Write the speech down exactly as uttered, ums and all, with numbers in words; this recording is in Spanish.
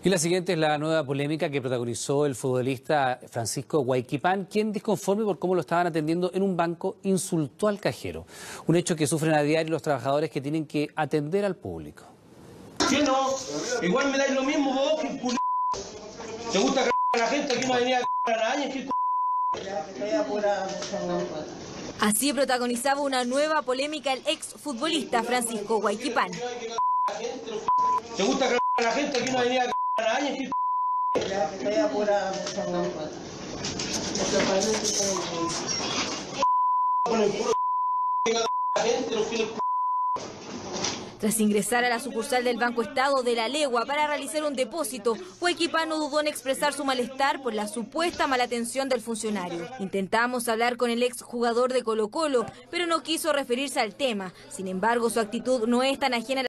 Y la siguiente es la nueva polémica que protagonizó el futbolista Francisco Huayquipán, quien, disconforme por cómo lo estaban atendiendo en un banco, insultó al cajero. Un hecho que sufren a diario los trabajadores que tienen que atender al público. ¿Sí no? Igual me dais lo mismo vos que el culo. ¿Te gusta cagar a la gente? Aquí no venía a cagar a nadie. ¿Qué Así protagonizaba una nueva polémica el exfutbolista Francisco Huayquipán. ¿Te gusta cagar a la gente? Aquí no venía a cagar a nadie. Tras ingresar a la sucursal del Banco Estado de La Legua para realizar un depósito, Huayquipán no dudó en expresar su malestar por la supuesta mala atención del funcionario. Intentamos hablar con el exjugador de Colo Colo, pero no quiso referirse al tema. Sin embargo, su actitud no es tan ajena a la